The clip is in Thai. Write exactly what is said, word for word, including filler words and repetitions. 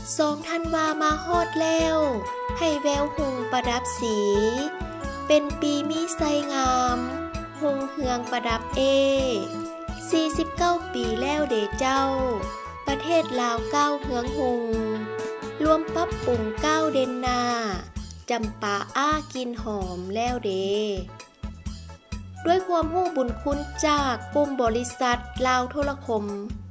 สองธันวามาฮอดแล้วให้แววหุงประดับสีเป็นปีมีไซงามหุงเฮืองประดับเอสี่สิบเก้าปีแล้วเดเจ้าประเทศลาวก้าวเฮืองหุงรวมปรับปรุงก้าวเด่นนาจำปาอ้ากินหอมแล้วเดด้วยความหู้บุญคุณจากกลุ่มบริษัทลาวโทรคม